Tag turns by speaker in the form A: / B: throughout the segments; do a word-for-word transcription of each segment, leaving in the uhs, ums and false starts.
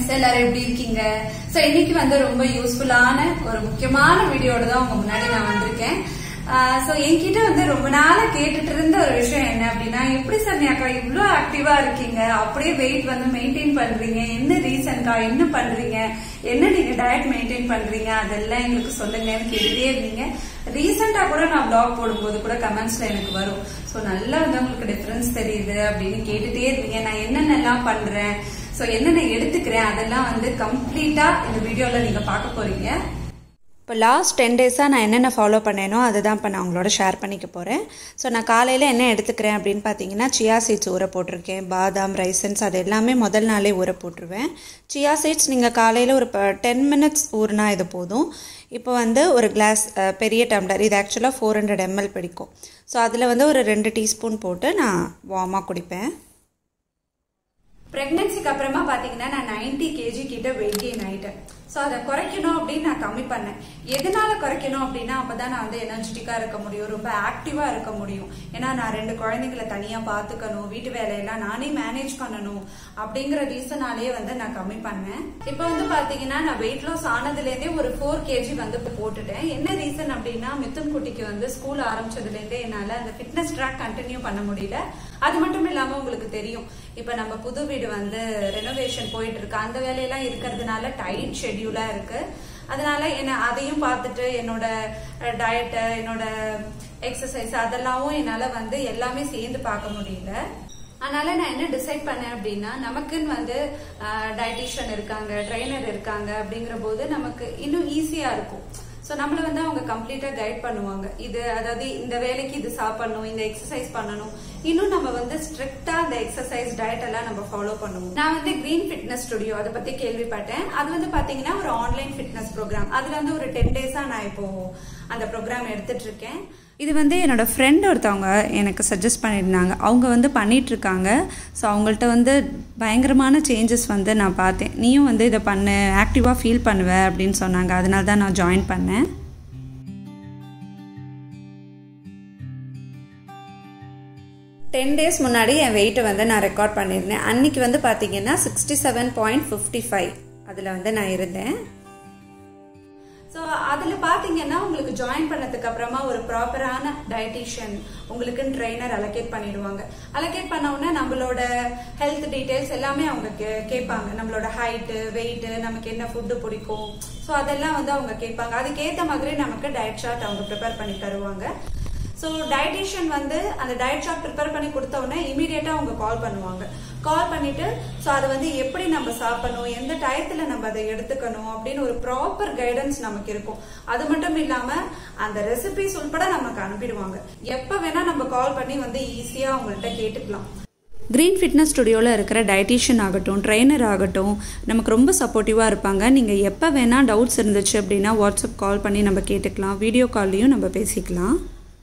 A: Friends, எல்லாரும் எப்படி இருக்கீங்க? சோ இன்னைக்கு வந்து ரொம்ப யூஸ்ஃபுல்லான ஒரு முக்கியமான வீடியோட தான் உங்க முன்னாடி நான் வந்திருக்கேன். சோ என்கிட்ட வந்து ரொம்ப நாளா கேட்டுட்டு இருந்த ஒரு விஷயம் என்ன அப்படின்னா, எப்படி சன்னியாக்கா இவ்வளவு ஆக்டிவா இருக்கீங்க, அப்படியே வெயிட் வந்து மெயின்டைன் பண்றீங்க, என்ன ரீசன்க்கா, என்ன பண்றீங்க, என்ன நீங்க டயட் மெயின்டைன் பண்றீங்க, அதெல்லாம் எங்களுக்கு சொல்லுங்கன்னு கேட்டுட்டே இருந்தீங்க. ரீசெண்டா கூட நான் பிளாக் போடும்போது கூட கமெண்ட்ஸ்ல எனக்கு வரும். சோ நல்லா வந்து உங்களுக்கு டிஃபரன்ஸ் தெரியுது அப்படின்னு கேட்டுட்டே இருந்தீங்க. நான் என்னென்னலாம் பண்றேன், சோ என்னென்ன எடுத்துக்கிறேன், அதெல்லாம் வந்து கம்ப்ளீட்டா இந்த வீடியோல நீங்க பார்க்க போறீங்க.
B: இப்போ லாஸ்ட் டென் டேஸாக நான் என்னென்ன ஃபாலோ பண்ணேனோ அதை தான் இப்போ நான் உங்களோட ஷேர் பண்ணிக்க போகிறேன். ஸோ நான் காலையில் என்ன எடுத்துக்கிறேன் அப்படின்னு பார்த்தீங்கன்னா, சியா சீட்ஸ் ஊற போட்டிருக்கேன், பாதாம், ரைசன்ஸ் அது எல்லாமே முதல் நாளே ஊற போட்டுருவேன். சியா சீட்ஸ் நீங்கள் காலையில் ஒரு டென் மினிட்ஸ் ஊறினா இது போதும். இப்போ வந்து ஒரு கிளாஸ் பெரிய டம்ளர், இது ஆக்சுவலாக ஃபோர் ஹண்ட்ரட் எம்எல் பிடிக்கும். ஸோ அதில் வந்து ஒரு ரெண்டு டீஸ்பூன் போட்டு நான் வார்மாக குடிப்பேன்.
A: பிரெக்னன்சிக்கு அப்புறமா பாத்தீங்கன்னா நான் நைன்டி கேஜி கிட்ட வெயிட் கெயின் ஆயிட்டேன். சோ அதை குறைக்கணும் அப்படின்னு நான் கம்மி பண்ணேன். எதனால குறைக்கணும் அப்படின்னா, அப்பதான் நான் வந்து எனர்ஜெட்டிக்கா இருக்க முடியும், ரொம்ப ஆக்டிவா இருக்க முடியும். ஏன்னா நான் ரெண்டு குழந்தைங்களை தனியா பாத்துக்கணும், வீட்டு வேலையெல்லாம் நானே மேனேஜ் பண்ணணும் அப்படிங்கிற ரீசனாலேயே வந்து நான் கம்மி பண்ணேன். இப்ப வந்து பாத்தீங்கன்னா நான் வெயிட் லாஸ் ஆனதுல இருந்தே ஒரு ஃபோர் கேஜி வந்து போட்டுட்டேன். என்ன ரீசன் அப்படின்னா, மித்துன் குட்டிக்கு வந்து ஸ்கூல் ஆரம்பிச்சதுல இருந்தே என்னால அந்த ஃபிட்னஸ் ட்ராக் கண்டினியூ பண்ண முடியல. அது மட்டும் இல்லாம உங்களுக்கு தெரியும், இப்ப நம்ம புது வீடு வந்து ரெனோவேஷன் போயிட்டு இருக்கு, அந்த வேலையெல்லாம் இருக்கிறதுனால டைட் ஷெட்யூலா இருக்கு. அதனால என்ன அதையும் பார்த்துட்டு என்னோட டயட், என்னோட எக்ஸசைஸ் அதெல்லாமும் என்னால வந்து எல்லாமே சேர்ந்து பார்க்க முடியல. அதனால நான் என்ன டிசைட் பண்ணேன் அப்படின்னா, நமக்குன்னு வந்து டயட்டிஷியன் இருக்காங்க, ட்ரெயினர் இருக்காங்க அப்படிங்கிற போது நமக்கு இன்னும் ஈஸியா இருக்கும். சோ நம்மள வந்து அவங்க கம்ப்ளீட்டா கைட் பண்ணுவாங்க. இது அதாவது இந்த வேலைக்கு இது சாப்பிடணும், இந்த எக்ஸசைஸ் பண்ணணும், இன்னும் நம்ம வந்து ஸ்ட்ரிக்டா அந்த எக்ஸசைஸ் டயட் எல்லாம் நம்ம ஃபாலோ பண்ணுவோம். நான் வந்து கிரீன் ஃபிட்னஸ் ஸ்டுடியோ அதை பத்தி கேள்விப்பட்டேன். அது வந்து பாத்தீங்கன்னா ஒரு ஆன்லைன் ஃபிட்னஸ் ப்ரோக்ராம். அதுல வந்து ஒரு டென் டேஸா நான் இப்போ அந்த ப்ரோக்ராம் எடுத்துட்டு இருக்கேன்.
B: இது வந்து என்னோடய ஃப்ரெண்ட் ஒருத்தவங்க எனக்கு சஜஸ்ட் பண்ணியிருந்தாங்க. அவங்க வந்து பண்ணிகிட்ருக்காங்க. ஸோ அவங்கள்ட்ட வந்து பயங்கரமான சேஞ்சஸ் வந்து நான் பார்த்தேன். நீயும் வந்து இதை பண்ணு, ஆக்டிவாக ஃபீல் பண்ணுவ அப்படின்னு சொன்னாங்க. அதனால தான் நான் ஜாயின் பண்ணேன். டென் டேஸ் முன்னாடி என் வெயிட்டை வந்து நான் ரெக்கார்ட் பண்ணியிருந்தேன். அன்றைக்கி வந்து பார்த்தீங்கன்னா sixty seven point fifty five அதில் வந்து நான் இருந்தேன்.
A: ஸோ அதில் பார்த்தீங்கன்னா உங்களுக்கு ஜாயின் பண்ணதுக்கு அப்புறமா ஒரு ப்ராப்பரான டயட்டிஷியன் உங்களுக்குன்னு ட்ரெயினர் அலோகேட் பண்ணிடுவாங்க. அலோகேட் பண்ண உடனே நம்மளோட ஹெல்த் டீடைல்ஸ் எல்லாமே அவங்க கேட்பாங்க. நம்மளோட ஹைட்டு, வெயிட்டு, நமக்கு என்ன ஃபுட்டு பிடிக்கும், ஸோ அதெல்லாம் வந்து அவங்க கேட்பாங்க. அதுக்கேற்ற மாதிரி நமக்கு டயட் சார்ட் அவங்க ப்ரிப்பேர் பண்ணி தருவாங்க. ஸோ டயட்டிஷியன் வந்து அந்த டயட் சார்ட் ப்ரிப்பேர் பண்ணி கொடுத்த உடனே இமீடியட்டா அவங்க கால் பண்ணுவாங்க. கால் பண்ணிட்டு ஸோ அதை வந்து எப்படி நம்ம சாப்பிடணும், எந்த டயத்துல நம்ம அதை எடுத்துக்கணும் அப்படின்னு ஒரு ப்ராப்பர் கைடன்ஸ் நமக்கு இருக்கும். அது மட்டும் இல்லாம அந்த ரெசிபிஸ் உட்பட நமக்கு அனுப்பிடுவாங்க. எப்ப வேணா நம்ம கால் பண்ணி வந்து ஈஸியா அவங்கள்ட்ட கேட்டுக்கலாம்.
B: கிரீன் ஃபிட்னஸ் ஸ்டுடியோவில் இருக்கிற டயட்டிஷியன் ஆகட்டும், ட்ரெயினர் ஆகட்டும், நமக்கு ரொம்ப சப்போர்ட்டிவாக இருப்பாங்க. நீங்கள் எப்போ வேணால் டவுட்ஸ் இருந்துச்சு அப்படின்னா வாட்ஸ்அப் கால் பண்ணி நம்ம கேட்டுக்கலாம், வீடியோ கால்லையும் நம்ம பேசிக்கலாம்.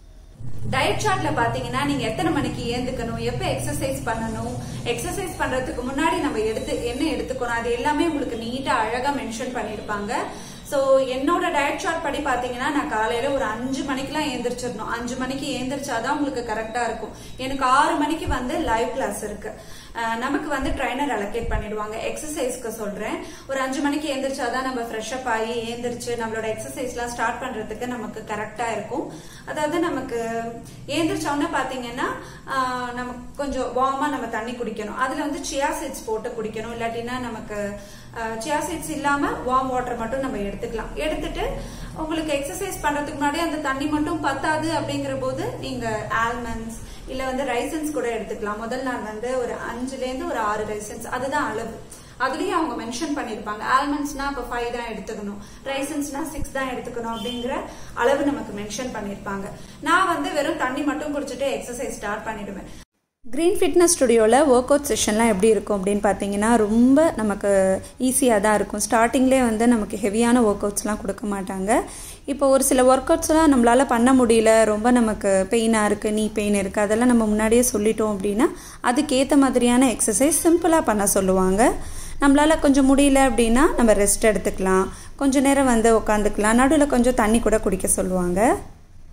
A: டயட் சார்ட்ல பாத்தீங்கன்னா நீங்க எத்தனை மணிக்கு ஏந்துக்கணும், எப்ப எக்ஸசைஸ் பண்ணணும், எக்ஸசைஸ் பண்றதுக்கு முன்னாடி நம்ம எடுத்து என்ன எடுத்துக்கணும், அது எல்லாமே உங்களுக்கு நீட்டா அழகா மென்ஷன் பண்ணிருப்பாங்க. சோ என்னோட டயட் சார்ட் படி பாத்தீங்கன்னா நான் காலையில ஒரு அஞ்சு மணிக்கெல்லாம் ஏந்திரிச்சிடணும். அஞ்சு மணிக்கு ஏந்திரிச்சாதான் உங்களுக்கு கரெக்டா இருக்கும். எனக்கு ஆறு மணிக்கு வந்து லைவ் கிளாஸ் இருக்கு. நமக்கு வந்து ட்ரைனர் அலோகேட் பண்ணிடுவாங்க. எக்ஸசைஸ்க்கு சொல்றேன், ஒரு அஞ்சு மணிக்கு ஏந்திரிச்சாதான் நம்ம ஃப்ரெஷ் அப் ஆகி ஏந்திரிச்சு நம்மளோட எக்ஸசைஸ் எல்லாம் ஸ்டார்ட் பண்றதுக்கு நமக்கு கரெக்டா இருக்கும். அதாவது நமக்கு ஏந்திரிச்சோன்னா பாத்தீங்கன்னா நமக்கு கொஞ்சம் வார்மா நம்ம தண்ணி குடிக்கணும். அதுல வந்து சியா சீட்ஸ் போட்டு குடிக்கணும். இல்லாட்டினா நமக்கு சியா சீட்ஸ் இல்லாம வார்ம் வாட்டர் மட்டும் நம்ம எடுத்துக்கலாம். எடுத்துட்டு உங்களுக்கு எக்ஸசைஸ் பண்றதுக்கு முன்னாடி அந்த தண்ணி மட்டும் பத்தாது அப்படிங்கிற போது நீங்க ஆல்மண்ட்ஸ் இல்ல வந்து ரைசன்ஸ் கூட எடுத்துக்கலாம். முதல் நாள் வந்து ஒரு அஞ்சுல இருந்து ஒரு ஆறு ரைசன்ஸ், அதுதான் அளவு. அதுலயும் அவங்க மென்ஷன் பண்ணிருப்பாங்க. ஆல்மண்ட்ஸ்னா அப்ப ஃபைவ் தான் எடுத்துக்கணும், ரைசன்ஸ்னா சிக்ஸ் தான் எடுத்துக்கணும் அப்படிங்கிற அளவு நமக்கு மென்ஷன் பண்ணிருப்பாங்க. நான் வந்து வெறும் தண்ணி மட்டும் குடிச்சிட்டு எக்ஸசைஸ் ஸ்டார்ட் பண்ணிடுவேன்.
B: கிரீன் ஃபிட்னஸ் ஸ்டுடியோவில் ஒர்க் அவுட் செஷன்லாம் எப்படி இருக்கும் அப்படின்னு பார்த்தீங்கன்னா, ரொம்ப நமக்கு ஈஸியாக தான் இருக்கும். ஸ்டார்டிங்லேயே வந்து நமக்கு ஹெவியான ஒர்க் அவுட்ஸ்லாம் கொடுக்க மாட்டாங்க. இப்போ ஒரு சில ஒர்க் அவுட்ஸ்லாம் நம்மளால் பண்ண முடியல, ரொம்ப நமக்கு பெயினாக இருக்குது, நீ பெயின் இருக்குது, அதெல்லாம் நம்ம முன்னாடியே சொல்லிட்டோம் அப்படின்னா அதுக்கேற்ற மாதிரியான எக்ஸசைஸ் சிம்பிளாக பண்ண சொல்லுவாங்க. நம்மளால் கொஞ்சம் முடியல அப்படின்னா நம்ம ரெஸ்ட் எடுத்துக்கலாம், கொஞ்சம் நேரம் வந்து உட்காந்துக்கலாம், நடுவில் கொஞ்சம் தண்ணி கூட குடிக்க சொல்லுவாங்க.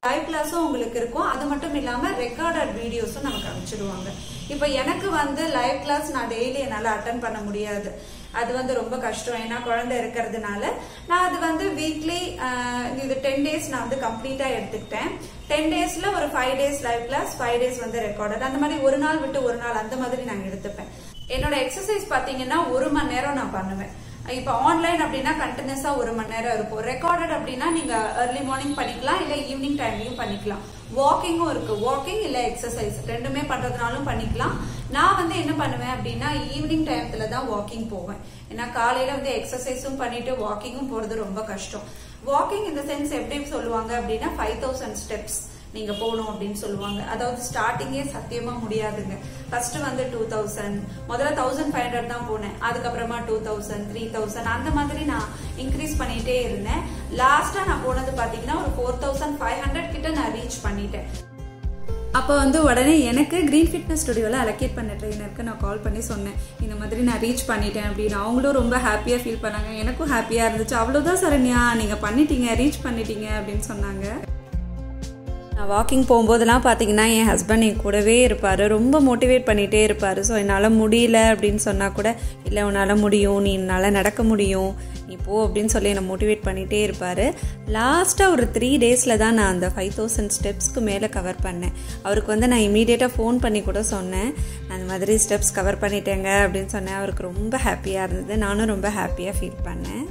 A: லைவ் கிளாஸும் உங்களுக்கு இருக்கும். அது மட்டும் இல்லாம ரெக்கார்டட் வீடியோஸும் நமக்கு அனுப்பிச்சிடுவாங்க. இப்போ எனக்கு வந்து லைவ் கிளாஸ் நான் டெய்லி என்னால் அட்டன் பண்ண முடியாது, அது வந்து ரொம்ப கஷ்டம். ஏன்னா குழந்தை இருக்கிறதுனால நான் அது வந்து வீக்லி இது டென் டேஸ் நான் வந்து கம்ப்ளீட்டா எடுத்துக்கிட்டேன். டென் டேஸ்ல ஒரு five days live class, five days வந்து ரெக்கார்டட், அந்த மாதிரி ஒரு நாள் விட்டு ஒரு நாள் அந்த மாதிரி நான் எடுத்துப்பேன். என்னோட எக்ஸசைஸ் பாத்தீங்கன்னா ஒரு மணி நேரம் நான் பண்ணுவேன். இப்போ ஆன்லைன் அப்படின்னா கண்டினியூஸா ஒரு மணி நேரம் இருக்கும். ரெக்கார்டட் அப்படின்னா நீங்க ஏர்லி மார்னிங் பண்ணிக்கலாம், இல்ல ஈவினிங் டைம்லயும் பண்ணிக்கலாம். வாக்கிங்கும் இருக்கு, வாக்கிங் இல்ல எக்ஸசைஸ் ரெண்டுமே பண்றதுனாலும் பண்ணிக்கலாம். நான் வந்து என்ன பண்ணுவேன் அப்படின்னா ஈவினிங் டைம்ல தான் வாக்கிங் போவேன். ஏன்னா காலையில வந்து எக்ஸசைஸும் பண்ணிட்டு வாக்கிங்கும் போறது ரொம்ப கஷ்டம். வாக்கிங் இந்த சென்ஸ் எப்படி சொல்லுவாங்க அப்படின்னா ஃபைவ் தௌசண்ட் ஸ்டெப்ஸ் நீங்க போகணும் அப்படின்னு சொல்லுவாங்க. அதாவது ஸ்டார்டிங்கே சத்தியமா முடியாதுங்க. ஃபர்ஸ்ட் வந்து டூ தௌசண்ட் முதல்ல தௌசண்ட் ஃபைவ் ஹண்ட்ரட் தான் போனேன். அதுக்கப்புறமா டூ தௌசண்ட் த்ரீ தௌசண்ட் அந்த மாதிரி நான் இன்க்ரீஸ் பண்ணிட்டே இருந்தேன். லாஸ்டா நான் போனது பாத்தீங்கன்னா ஒரு ஃபோர் தௌசண்ட் ஃபைவ் ஹண்ட்ரட் கிட்ட நான் ரீச் பண்ணிட்டேன். அப்போ வந்து உடனே எனக்கு கிரீன் ஃபிட்னஸ் ஸ்டுடியோவில் அலோகேட் பண்ண ட்ரெயினருக்கு நான் கால் பண்ணி சொன்னேன், இந்த மாதிரி நான் ரீச் பண்ணிட்டேன் அப்படின்னு. அவங்களும் ரொம்ப ஹாப்பியாக ஃபீல் பண்ணாங்க, எனக்கும் ஹாப்பியாக இருந்துச்சு. அவ்வளோதான் சரண்யா, நீங்கள் பண்ணிட்டீங்க, ரீச் பண்ணிட்டீங்க அப்படின்னு சொன்னாங்க. நான் வாக்கிங் போகும்போதெல்லாம் பார்த்தீங்கன்னா என் ஹஸ்பண்ட் என் கூடவே இருப்பார், ரொம்ப மோட்டிவேட் பண்ணிகிட்டே இருப்பார். ஸோ என்னால் முடியல அப்படின்னு சொன்னால் கூட, இல்லை உன்னால் முடியும், நீ என்னால் நடக்க முடியும், நீ போ அப்படின்னு சொல்லி என்னை மோட்டிவேட் பண்ணிகிட்டே இருப்பார். லாஸ்ட்டாக ஒரு த்ரீ டேஸில் தான் நான் அந்த ஃபைவ் தௌசண்ட் ஸ்டெப்ஸ்க்கு மேலே கவர் பண்ணேன். அவருக்கு வந்து நான் இமீடியட்டாக ஃபோன் பண்ணி கூட சொன்னேன், அந்த மாதிரி ஸ்டெப்ஸ் கவர் பண்ணிட்டேங்க அப்படின்னு சொன்னேன். அவருக்கு ரொம்ப ஹாப்பியாக இருந்தது, நானும் ரொம்ப ஹாப்பியாக ஃபீல் பண்ணேன்.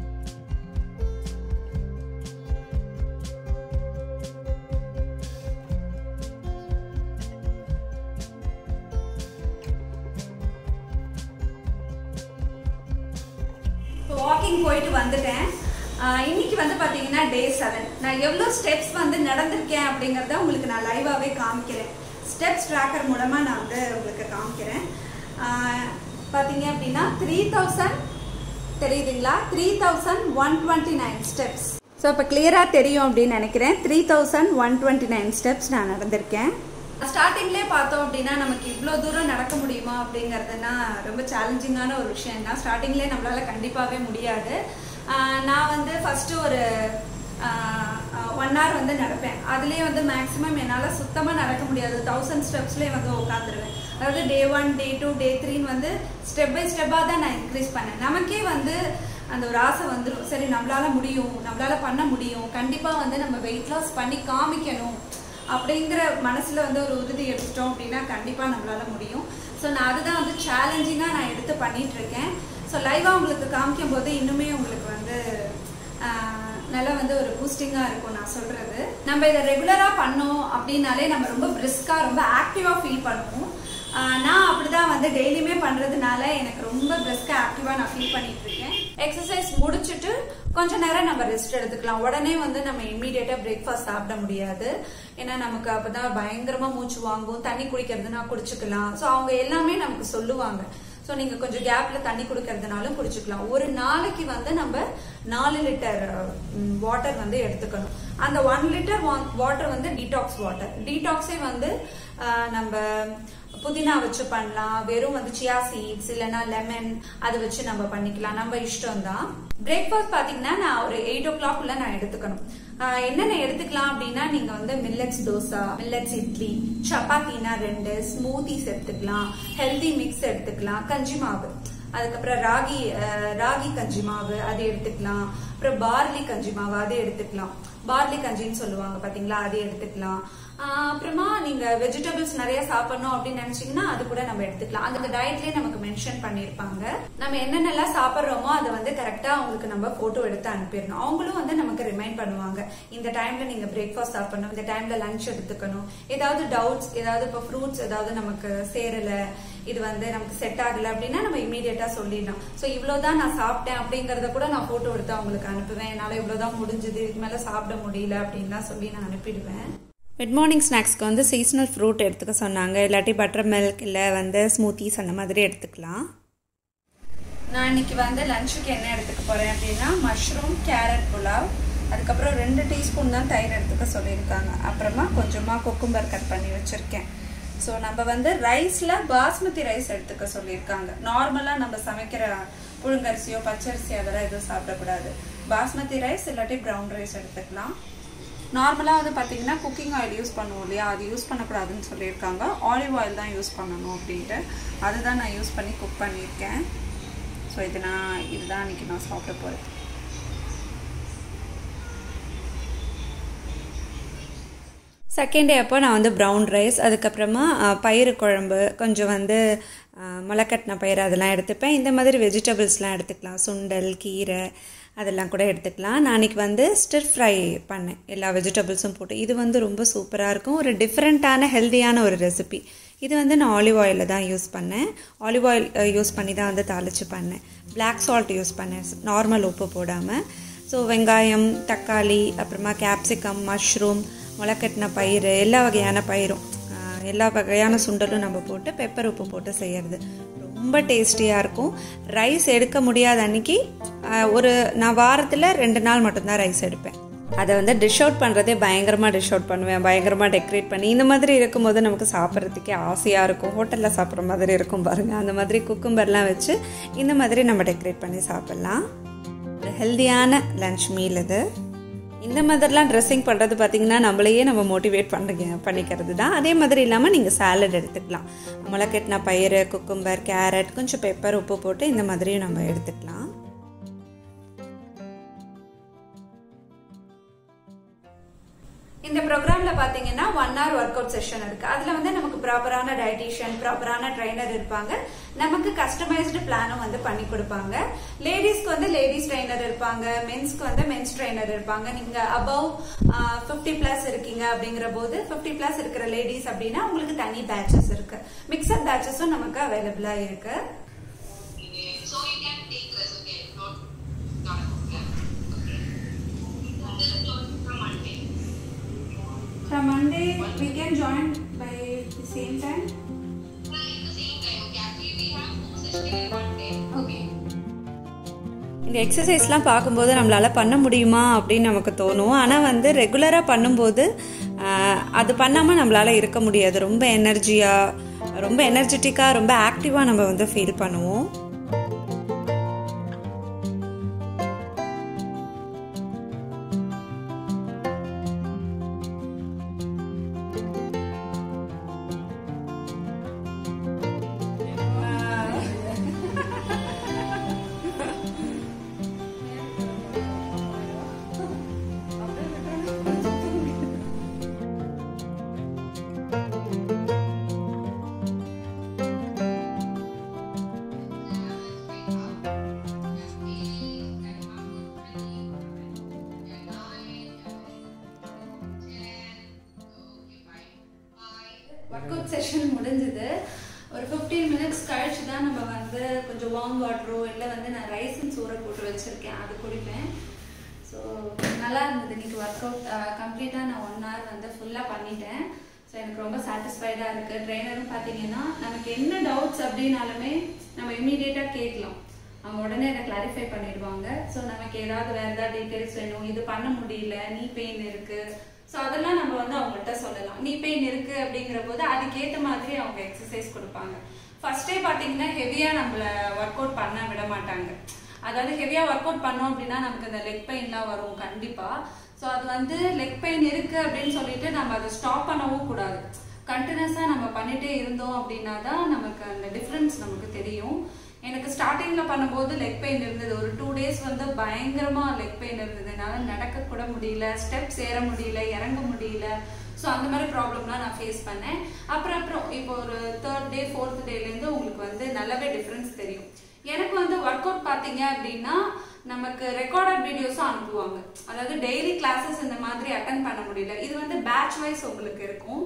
A: வாக்கிங் போயிட்டு வந்துட்டேன். இன்னைக்கு வந்து பாத்தீங்கன்னா டே செவன். நான் எவ்வளவு ஸ்டெப்ஸ் வந்து நடந்திருக்கேன் அப்படிங்கறத உங்களுக்கு நான் லைவாவே காமிக்கிறேன். ஸ்டெப்ஸ் ட்ராக்கர் மூலமா நான் வந்து உங்களுக்கு காமிக்கிறேன். பாத்தீங்க அப்படின்னா த்ரீ தௌசண்ட் தெரியுதுங்களா, three thousand one twenty nine steps. So இப்போ கிளியரா தெரியும் அப்படின்னு நினைக்கிறேன். Three thousand one twenty nine steps நான் நடந்திருக்கேன். ஸ்டார்டிங்லேயே பார்த்தோம் அப்படின்னா நமக்கு இவ்வளோ தூரம் நடக்க முடியுமா அப்படிங்கிறதுனா ரொம்ப சேலஞ்சிங்கான ஒரு விஷயம் தான். ஸ்டார்டிங்லேயே நம்மளால கண்டிப்பாகவே முடியாது. நான் வந்து ஃபஸ்ட்டு ஒரு ஒன் ஹவர் வந்து நடப்பேன். அதுலேயே வந்து மேக்ஸிமம் என்னால் சுத்தமாக நடக்க முடியாது. தௌசண்ட் ஸ்டெப்ஸ்லேயே வந்து உட்காந்துருவேன். அதாவது டே ஒன் டே டூ டே த்ரீன்னு வந்து ஸ்டெப் பை ஸ்டெப்பாக தான் நான் இன்க்ரீஸ் பண்ணேன். நமக்கே வந்து அந்த ஒரு ஆசை வந்துடும், சரி நம்மளால முடியும், நம்மளால பண்ண முடியும், கண்டிப்பாக வந்து நம்ம வெயிட் லாஸ் பண்ணி காமிக்கணும் அப்படிங்கிற மனசுல வந்து ஒரு உறுதி எடுத்துட்டோம் அப்படின்னா கண்டிப்பா நம்மளால முடியும். ஸோ நான் அதுதான் வந்து சேலஞ்சிங்கா நான் எடுத்து பண்ணிட்டு இருக்கேன். ஸோ லைவா உங்களுக்கு காமிக்கும் போது இன்னுமே உங்களுக்கு வந்து நல்லா வந்து ஒரு பூஸ்டிங்கா இருக்கும். நான் சொல்றது நம்ம இதை ரெகுலரா பண்ணோம் அப்படின்னாலே நம்ம ரொம்ப பிரிஸ்கா ரொம்ப ஆக்டிவா ஃபீல் பண்ணுவோம். நான் அப்படிதான் வந்து டெய்லியுமே பண்றதுனால எனக்கு ரொம்ப பிரிஸ்கா ஆக்டிவா நான் ஃபீல் பண்ணிட்டு இருக்கேன். எக்ஸசைஸ் முடிச்சுட்டு கொஞ்ச நேரம் நம்ம ரெஸ்ட் எடுத்துக்கலாம். உடனே வந்து நம்ம இம்மீடியட்டா பிரேக்ஃபாஸ்ட் சாப்பிட முடியாது. ஏன்னா நமக்கு அப்பதான் பயங்கரமா மூச்சு வாங்கும். தண்ணி குடிக்கிறதுனா குடிச்சுக்கலாம். ஸோ அவங்க எல்லாமே நமக்கு சொல்லுவாங்க. ஸோ நீங்க கொஞ்சம் கேப்ல தண்ணி குடிக்கிறதுனாலும் குடிச்சுக்கலாம். ஒரு நாளைக்கு வந்து நம்ம நாலு லிட்டர் வாட்டர் வந்து எடுத்துக்கணும். அந்த ஒன் லிட்டர் வாட்டர் வந்து டீடாக்ஸ் வாட்டர். டீடாக்ஸே வந்து நம்ம புதினா வச்சு பண்ணலாம், வெறும் வந்து சியா சீட்ஸ் இல்லைன்னா லெமன் அதை வச்சு நம்ம பண்ணிக்கலாம், நம்ம இஷ்டம் தான். பிரேக்ஃபாஸ்ட் பாத்தீங்கன்னா நான் ஒரு எயிட் ஓ கிளாக் உள்ள நான் எடுத்துக்கணும். என்னென்ன எடுத்துக்கலாம் அப்படின்னா நீங்க வந்து மில்லட்ஸ் தோசை, மில்லட்ஸ் இட்லி, சப்பாத்தினா ரெண்டு, ஸ்மூத்திஸ் எடுத்துக்கலாம், ஹெல்தி மிக்ஸ் எடுத்துக்கலாம், கஞ்சி மாவு, அதுக்கப்புறம் ராகி ராகி கஞ்சி மாவு அது எடுத்துக்கலாம், அப்புறம் பார்லி கஞ்சி மாவு அது எடுத்துக்கலாம், பார்லி கஞ்சின்னு சொல்லுவாங்க பாத்தீங்களா, அது எடுத்துக்கலாம். அப்புறமா நீங்க வெஜிடபிள்ஸ் நிறைய சாப்பிடணும் அப்படின்னு நினைச்சீங்கன்னா அது கூட நம்ம எடுத்துக்கலாம். அந்த டயட்லயே நமக்கு மென்ஷன் பண்ணிருப்பாங்க. நம்ம என்னென்னலாம் சாப்பிட்றோமோ அதை வந்து கரெக்டா அவங்களுக்கு நம்ம போட்டோ எடுத்து அனுப்பிடணும். அவங்களும் வந்து நமக்கு ரிமைண்ட் பண்ணுவாங்க, இந்த டைம்ல நீங்க பிரேக்ஃபாஸ்ட் சாப்பிடணும், இந்த டைம்ல லஞ்ச் எடுத்துக்கணும். ஏதாவது டவுட்ஸ், ஏதாவது இப்போ ஃப்ரூட்ஸ் ஏதாவது நமக்கு சேரல, இது வந்து நமக்கு செட் ஆகல அப்படின்னா நம்ம இமீடியட்டா சொல்லிடலாம். ஸோ இவ்வளவுதான் நான் சாப்பிட்டேன் அப்படிங்கறத கூட நான் போட்டோ எடுத்து அவங்களுக்கு அனுப்புவேன். என்னால இவ்வளவுதான் முடிஞ்சது, இதுக்கு மேல சாப்பிட முடியல அப்படின்லாம் சொல்லி நான் அனுப்பிடுவேன்.
B: மிட் மார்னிங் ஸ்நாக்ஸ்க்கு வந்து சீசனல் ஃப்ரூட் எடுத்துக்க சொன்னாங்க. இல்லாட்டி பட்டர் மில்க் இல்லை வந்து ஸ்மூத்திஸ் அந்த மாதிரி எடுத்துக்கலாம்.
A: நான் இன்னைக்கு வந்து லஞ்சுக்கு என்ன எடுத்துக்க போறேன் அப்படின்னா மஷ்ரூம் கேரட் புலாவ், அதுக்கப்புறம் ரெண்டு டீஸ்பூன் தான் தயிர் எடுத்துக்க சொல்லியிருக்காங்க. அப்புறமா கொஞ்சமாக குக்கும்பர் கட் பண்ணி வச்சுருக்கேன். ஸோ நம்ம வந்து ரைஸில் பாஸ்மதி ரைஸ் எடுத்துக்க சொல்லியிருக்காங்க. நார்மலாக நம்ம சமைக்கிற புழுங்கரிசியோ பச்சரிசி அதெல்லாம் எதுவும் சாப்பிடக்கூடாது. பாஸ்மதி ரைஸ் இல்லாட்டி ப்ரௌன் ரைஸ் எடுத்துக்கலாம். நார்மலாக வந்து பார்த்தீங்கன்னா குக்கிங் ஆயில் யூஸ் பண்ணுவோம் இல்லையா, அது யூஸ் பண்ணக்கூடாதுன்னு சொல்லியிருக்காங்க. ஆலிவ் ஆயில் தான் யூஸ் பண்ணணும் அப்படின்ட்டு அதுதான் நான் யூஸ் பண்ணி குக் பண்ணியிருக்கேன். ஸோ இது நான் இதுதான் அன்றைக்கி நான் சாப்பிட போகிறேன்.
B: செகண்ட் டே அப்போ நான் வந்து ப்ரௌன் ரைஸ், அதுக்கப்புறமா பயிறு குழம்பு, கொஞ்சம் வந்து முளைக்கட்டின பயிறு அதெல்லாம் எடுத்துப்பேன். இந்த மாதிரி வெஜிடபிள்ஸ்லாம் எடுத்துக்கலாம், சுண்டல், கீரை அதெல்லாம் கூட எடுத்துக்கலாம். நான் அன்றைக்கி வந்து ஸ்டிர் ஃப்ரை பண்ணேன் எல்லா வெஜிடபிள்ஸும் போட்டு. இது வந்து ரொம்ப சூப்பராக இருக்கும், ஒரு டிஃப்ரெண்ட்டான ஹெல்த்தியான ஒரு ரெசிபி. இது வந்து நான் ஆலிவ் ஆயிலில் தான் யூஸ் பண்ணேன். ஆலிவ் ஆயில் யூஸ் பண்ணி தான் வந்து தாளித்து பண்ணேன். பிளாக் சால்ட் யூஸ் பண்ணேன், நார்மல் உப்பு போடாமல். ஸோ வெங்காயம், தக்காளி, அப்புறமா கேப்சிகம், மஷ்ரூம், முளைக்கட்டின பயிறு, எல்லா வகையான பயிரும், எல்லா வகையான சுண்டலும் நம்ம போட்டு பெப்பர் உப்பு போட்டு செய்கிறது ரொம்ப டேஸ்டியாக இருக்கும். ரைஸ் எடுக்க முடியாத அன்றைக்கி ஒரு நான் வாரத்தில் ரெண்டு நாள் மட்டும்தான் ரைஸ் எடுப்பேன். அதை வந்து டிஷ் அவுட் பண்ணுறதே பயங்கரமாக டிஷ் அவுட் பண்ணுவேன், பயங்கரமாக டெக்கரேட் பண்ணி. இந்த மாதிரி இருக்கும்போது நமக்கு சாப்பிட்றதுக்கே ஆசையாக இருக்கும், ஹோட்டலில் சாப்பிட்ற மாதிரி இருக்கும் பாருங்கள். அந்த மாதிரி குக்கும்பர்லாம் வச்சு இந்த மாதிரி நம்ம டெக்கரேட் பண்ணி சாப்பிட்லாம். ஒரு ஹெல்த்தியான லன்ச் மீல் இது. இந்த மாதிரிலாம் ட்ரெஸ்ஸிங் பண்ணுறது பார்த்திங்கன்னா நம்மளையே நம்ம மோட்டிவேட் பண்ணுறீங்க பண்ணிக்கிறது தான். அதே மாதிரி இல்லாமல் நீங்கள் சாலட் எடுத்துக்கலாம். முளைக்கட்டின பயிறு, குக்கும்பர், கேரட், கொஞ்சம் பெப்பர் உப்பு போட்டு இந்த மாதிரியும் நம்ம எடுத்துக்கலாம்.
A: இந்த ப்ரோக்ராம்ல பாத்தீங்கன்னா one hour work out session இருக்கு. அதுல வந்து நமக்கு ப்ராப்பரான டயட்டீஷியன், ப்ராப்பரான ட்ரைனர் இருப்பாங்க. நமக்கு கஸ்டமைஸ்டு பிளானும் வந்து பண்ணி கொடுப்பாங்க. லேடிஸ்க்கு வந்து லேடிஸ் ட்ரைனர் இருப்பாங்க, மென்ஸ்க்கு வந்து மென்ஸ் ட்ரைனர் இருப்பாங்க. நீங்க அபவ் பிப்டி பிளஸ் இருக்கீங்க அப்படிங்கிற போது பிப்டி பிளஸ் இருக்கிற லேடிஸ் அப்படின்னா உங்களுக்கு தனி பேட்சஸ் இருக்கு. மிக்சட் பேட்சஸும் நமக்கு அவைலபிளா இருக்கு. From Monday, we can join by the same time?
C: Uh, in the same time, okay. Actually, we have two sessions in one day.
A: Okay.
B: இந்த எக்ஸசைஸ்லாம் பார்க்கும்போது நம்மளால் பண்ண முடியுமா அப்படின்னு நமக்கு தோணும். ஆனால் வந்து ரெகுலராக பண்ணும்போது அது பண்ணாமல் நம்மளால் இருக்க முடியாது. ரொம்ப எனர்ஜியாக, ரொம்ப எனர்ஜெட்டிக்காக, ரொம்ப ஆக்டிவாக நம்ம வந்து ஃபீல் பண்ணுவோம்.
A: ஒர்க் அவுட் செஷன் முடிஞ்சது. ஒரு ஃபிஃப்டீன் மினிட்ஸ் கழிச்சு தான் நம்ம வந்து கொஞ்சம் வார்ம் வாட்டரோ இல்லை வந்து நான் ரைஸும் சூற போட்டு வச்சுருக்கேன், அது குடிப்பேன். ஸோ நல்லா இருந்தது இன்னைக்கு ஒர்க் அவுட். கம்ப்ளீட்டாக நான் ஒன் ஹவர் வந்து ஃபுல்லாக பண்ணிட்டேன். ஸோ எனக்கு ரொம்ப சாட்டிஸ்ஃபைடாக இருக்குது. ட்ரெயினரும் பார்த்தீங்கன்னா நமக்கு என்ன டவுட்ஸ் அப்படின்னாலுமே நம்ம இம்மீடியட்டாக கேட்கலாம், அவங்க உடனே அதை கிளாரிஃபை பண்ணிடுவாங்க. ஸோ நமக்கு ஏதாவது வேறு ஏதாவது டீட்டெயில்ஸ் வேணும், இது பண்ண முடியல, நீ பெயின் இருக்குது, ஸோ அதெல்லாம் நம்ம வந்து அவங்கள்ட்ட சொல்லலாம். நீ பெயின் இருக்கு அப்படிங்கிற போது அதுக்கேற்ற மாதிரி அவங்க எக்ஸசைஸ் கொடுப்பாங்க. ஃபர்ஸ்டே பார்த்தீங்கன்னா ஹெவியாக நம்மளை ஒர்க் அவுட் பண்ண விட மாட்டாங்க. அதாவது ஹெவியாக ஒர்க் அவுட் பண்ணோம் அப்படின்னா நமக்கு இந்த லெக் பெயின்லாம் வரும் கண்டிப்பாக. ஸோ அது வந்து லெக் பெயின் இருக்கு அப்படின்னு சொல்லிட்டு நம்ம அதை ஸ்டாப் பண்ணவும் கூடாது. கண்டினியூஸாக நம்ம பண்ணிட்டே இருந்தோம் அப்படின்னா தான் நமக்கு அந்த டிஃப்ரென்ஸ் நமக்கு தெரியும். எனக்கு ஸ்டார்டிங்ல பண்ணும்போது லெக் பெயின் இருந்தது. ஒரு டூ டேஸ் வந்து பயங்கரமா லெக் பெயின் இருந்தது. என்னால நடக்க கூட முடியல, ஸ்டெப்ஸ் ஏற முடியல, இறங்க முடியல. ஸோ அந்த மாதிரி ப்ராப்ளம்லாம் நான் ஃபேஸ் பண்ணேன். அப்புறம் அப்புறம் இப்போ ஒரு தேர்ட் டே ஃபோர்த் டேலேருந்து உங்களுக்கு வந்து நல்லாவே டிஃப்ரென்ஸ் தெரியும். எனக்கு வந்து ஒர்க் அவுட் பார்த்தீங்க அப்படின்னா நமக்கு ரெக்கார்டட் வீடியோஸும் அனுப்புவாங்க. அதாவது டெய்லி கிளாஸஸ் இந்த மாதிரி அட்டன் பண்ண முடியல. இது வந்து பேட்ச் வைஸ் உங்களுக்கு இருக்கும்.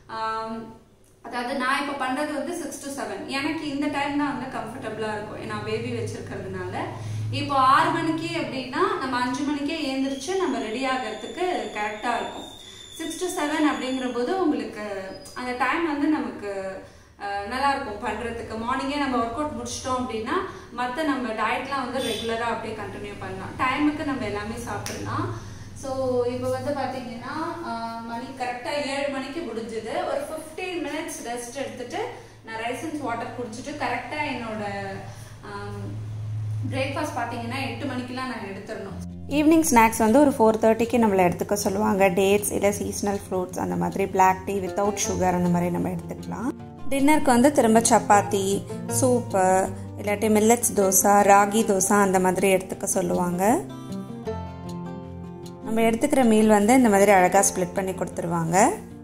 A: அதாவது நான் இப்போ பண்ணுறது வந்து சிக்ஸ் டு செவன். எனக்கு இந்த டைம் தான் வந்து கம்ஃபர்டபுளாக இருக்கும், நான் பேபி வச்சிருக்கிறதுனால. இப்போ ஆறு மணிக்கு அப்படின்னா நம்ம அஞ்சு மணிக்கே ஏந்திரிச்சு நம்ம ரெடி ஆகிறதுக்கு கரெக்டாக இருக்கும். சிக்ஸ் டு செவன் அப்படிங்கிற போது உங்களுக்கு அந்த டைம் வந்து நமக்கு நல்லா இருக்கும் பண்ணுறதுக்கு. மார்னிங்கே நம்ம ஒர்க் அவுட் முடிச்சிட்டோம் அப்படின்னா மற்ற நம்ம டயட்லாம் வந்து ரெகுலராக அப்படியே கண்டினியூ பண்ணலாம். டைமுக்கு நம்ம எல்லாமே சாப்பிடலாம். ஸோ இப்போ வந்து பார்த்தீங்கன்னா மணி கரெக்டாக ஏழு மணிக்கு முடிஞ்சுது. ஒரு ஃபிஃப்டீன் மினிட்ஸ் ரெஸ்ட் எடுத்துட்டு நான் ரைஸ் அண்ட் வாட்டர் குடிச்சிட்டு கரெக்டாக என்னோட பிரேக்ஃபாஸ்ட் பார்த்தீங்கன்னா எட்டு மணிக்கெலாம் நான் எடுத்துடணும்.
B: ஈவினிங் ஸ்நாக்ஸ் வந்து ஒரு ஃபோர் தேர்ட்டிக்கு நம்மளை எடுத்துக்க சொல்லுவாங்க. டேட்ஸ் இல்லை சீசனல் ஃப்ரூட்ஸ் அந்த மாதிரி, பிளாக் டீ வித்தவுட் சுகர் அந்த மாதிரி நம்ம எடுத்துக்கலாம். டின்னருக்கு வந்து திரும்ப சப்பாத்தி, சூப்பு, இல்லாட்டி மில்லட்ஸ் தோசை, ராகி தோசை அந்த மாதிரி எடுத்துக்க சொல்லுவாங்க. நம்ம எடுத்துக்கிற மீல் வந்து இந்த மாதிரி அழகாக ஸ்ப்ளிட் பண்ணி கொடுத்துருவாங்க.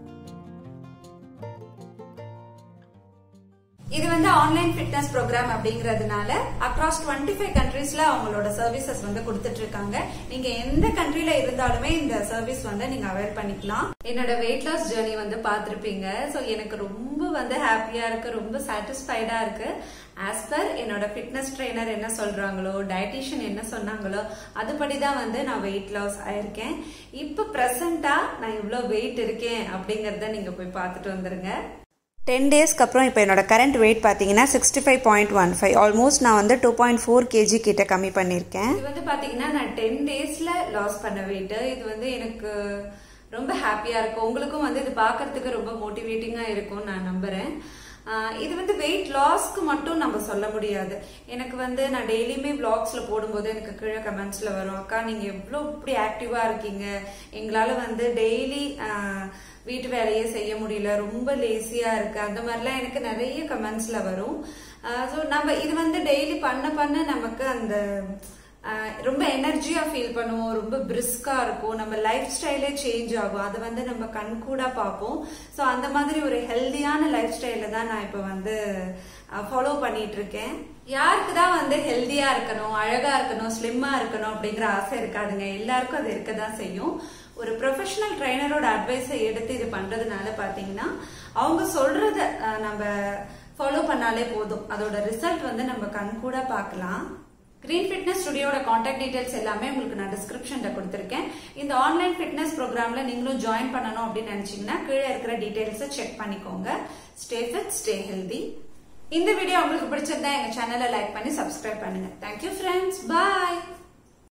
A: இது வந்து ஆன்லைன் ஃபிட்னஸ் ப்ரோக்ராம் அப்படிங்கறதுனால அக்ராஸ் டுவெண்ட்டி ஃபைவ் கண்ட்ரீஸ்ல அவங்களோட சர்வீசஸ் வந்து கொடுத்துட்டு இருக்காங்க. நீங்க எந்த கண்ட்ரில இருந்தாலுமே இந்த சர்வீஸ் வந்து நீங்க அவைல் பண்ணிக்கலாம். என்னோட வெயிட் லாஸ் ஜேர்னி வந்து பாத்திருப்பீங்க. சோ எனக்கு ரொம்ப வந்து ஹாப்பியா இருக்கு, ரொம்ப சாட்டிஸ்ஃபைடா இருக்கு. ஆஸ் பர் என்னோட ஃபிட்னஸ் ட்ரெயினர் என்ன சொல்றாங்களோ, டயட்டிஷியன் என்ன சொன்னாங்களோ அதுபடிதான் வந்து நான் வெயிட் லாஸ் ஆயிருக்கேன். இப்ப பிரசன்டா நான் எவ்வளவு வெயிட் இருக்கேன் அப்படிங்கறத நீங்க போய் பார்த்துட்டு வந்துருங்க.
B: டென் டேஸ்க்கு அப்புறம் இப்போ என்னோட கரண்ட் வெயிட் பார்த்தீங்கன்னா sixty five point one five almost நான் வந்து டூ பாயிண்ட் ஃபோர் கேஜி கிட்ட கம்மி பண்ணியிருக்கேன்.
A: இது வந்து பாத்தீங்கன்னா நான் டென் டேஸ்ல லாஸ் பண்ண வெயிட். இது வந்து எனக்கு ரொம்ப ஹாப்பியா இருக்கும். உங்களுக்கும் வந்து இது பாக்குறதுக்கு ரொம்ப மோட்டிவேட்டிங்கா இருக்கும் நான் நம்புறேன். இது வந்து வெயிட் லாஸ்க்கு மட்டும் நம்ம சொல்ல முடியாது. எனக்கு வந்து நான் டெய்லியுமே விளாக்ஸ்ல போடும்போது எனக்கு கீழே கமெண்ட்ஸ்ல வரும், அக்கா நீங்க எவ்வளவு இப்படி ஆக்டிவா இருக்கீங்க, எங்களால வந்து டெய்லி வீட்டு வேலையே செய்ய முடியல, ரொம்ப லேசியா இருக்கு, அந்த மாதிரிலாம் எனக்கு நிறைய கமெண்ட்ஸ்ல வரும். ஸோ நம்ம இது வந்து டெய்லி பண்ண பண்ண நமக்கு அந்த ரொம்ப எனர்ஜியா ஃபீல் பண்ணுவோம், ரொம்ப பிரிஸ்கா இருக்கும், நம்ம லைஃப் ஸ்டைலே சேஞ்ச் ஆகும். அதை வந்து நம்ம கண்கூடா பார்ப்போம். ஸோ அந்த மாதிரி ஒரு ஹெல்தியான லைஃப் ஸ்டைல தான் நான் இப்போ வந்து ஃபாலோ பண்ணிட்டு இருக்கேன். யாருக்கு தான் வந்து ஹெல்தியா இருக்கணும், அழகா இருக்கணும், ஸ்லிம்மா இருக்கணும் அப்படிங்கிற ஆசை இருக்காதுங்க. எல்லாருக்கும் அது இருக்கதான் செய்யும். ஒரு ப்ரொஃபஷனல் ட்ரைனரோட அட்வைஸை எடுத்து இது பண்றதுனால பாத்தீங்கன்னா அவங்க சொல்றத நம்ம ஃபாலோ பண்ணாலே போதும், அதோட ரிசல்ட் வந்து நம்ம கண்கூட பார்க்கலாம். கிரீன் ஃபிட்னஸ் ஸ்டுடியோட கான்டாக்ட் டீடைல்ஸ் எல்லாமே உங்களுக்கு நான் டிஸ்கிரிப்ஷன்ல கொடுத்திருக்கேன். இந்த ஆன்லைன் ஃபிட்னஸ் ப்ரோக்ராம்ல நீங்களும் ஜாயின் பண்ணணும் அப்படின்னு நினைச்சீங்கன்னா கீழே இருக்கிற டீடைல்ஸை செக் பண்ணிக்கோங்க. Stay fit, stay healthy. இந்த வீடியோ உங்களுக்கு பிடிச்சிருந்தா எங்க சேனலை லைக் பண்ணி சப்ஸ்கிரைப் பண்ணுங்க. தேங்க்யூ ஃப்ரெண்ட்ஸ், பாய்.